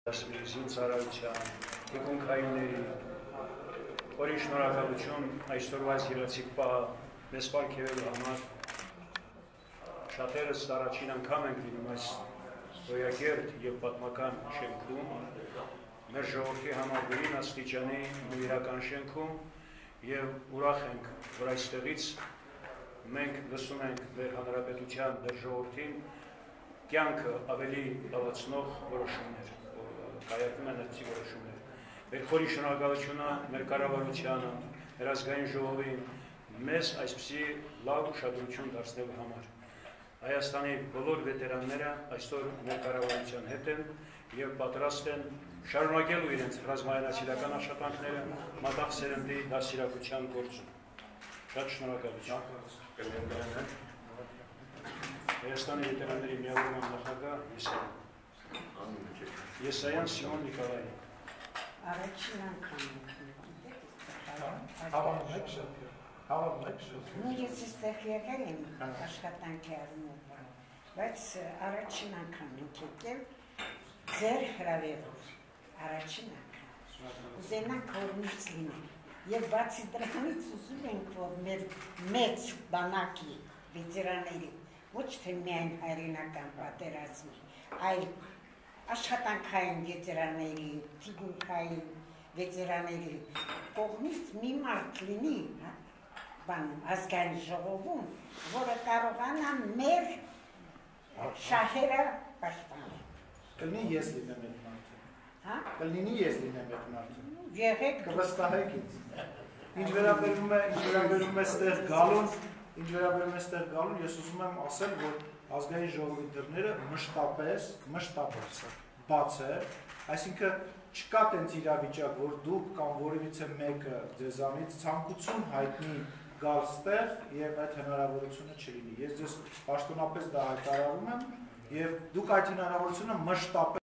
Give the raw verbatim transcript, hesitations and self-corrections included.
Զինծառայության, եկունքայինների, որի շնորհակալություն այսօրվա այս ելացիկ պահը մեզ պարգևելու համար շատերս առաջին անգամ ենք լինում այս գոյակերտ և պատմական շենքում, մեր ժողովրդի համար գրին աստիճանի նվիրական շենքում և ուրախ ենք, որ այստեղից մենք լսում ենք մեր հանրապետության, մեր ժողովրդին կյանքը ավելի լավացնող որոշումներ, կայացնում են այդպիսի որոշումներ։ Մեր խորի շնորհակալությունը մեր կառավարությանը, մեր ազգային ժողովին մեզ այսպիսի լավ ուշադրություն դարձնելու համար։ Հայաստանի բոլոր վետերանները այսօր մեր կառավարության հետ են և պատրաստ են շարունակելու իրենց ռազմաայնասիրական աշխատանքները մատաղ սերնդի դաստիարակության գործում։ Շատ շնորհակալություն։ Հայաստանի վետերանների միավորման նախագահ Եսայան Եսայան Սիմոն Նիկոլայան։ Առաջին անգամ Հավանեք ես այստեղ եկել եմ աշխատանքի առումով, բայց առաջին անգամ ենք եկել ձեր հրավերով, առաջին անգամ։ Ուզենանք հորմից լինել և բացի դրանից ուզում ենք, որ մեր մեծ բանակի վետերանների ոչ թե միայն հայրենական պատերազմի, այլ աշխատանքային վետերանների, թիկունքային վետերաների կողմից մի մարդ լինի ազգային ժողովում, որը կարողանա մեր շահերը պաշտպանել։ Կլինի ես լինեմ այդ մարդը։ Կլինի ես լինեմ այդ մարդը։ Եղեք կվստահեք ինձ։ Ինչ վերաբերում է, ինչ վերաբերում է ստեղ գալուն, ինչ վերաբերում է ստեղ գալուն, ես ուզում եմ ասել, որ ազգային ժողովի դռները մշտապես, մշտապես բաց է, այսինքն չկա տենց իրավիճակ, որ դուք կամ որևիցե մեկը ձեզանից ցանկություն հայտնի գալ ստեղ և այդ հնարավորությունը չլինի։ Ես ձեզ պաշտոնապես դա հայտարարում եմ և դուք այդ հնարավորությունը մշտապես